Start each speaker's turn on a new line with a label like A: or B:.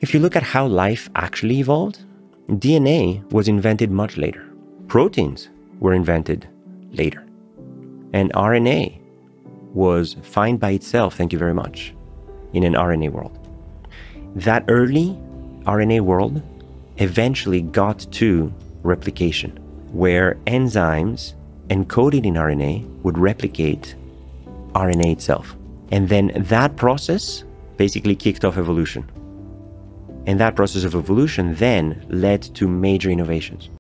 A: If you look at how life actually evolved, DNA was invented much later. Proteins were invented later. And RNA was fine by itself, thank you very much, in an RNA world. That early RNA world eventually got to replication, where enzymes encoded in RNA would replicate RNA itself. And then that process basically kicked off evolution. And that process of evolution then led to major innovations.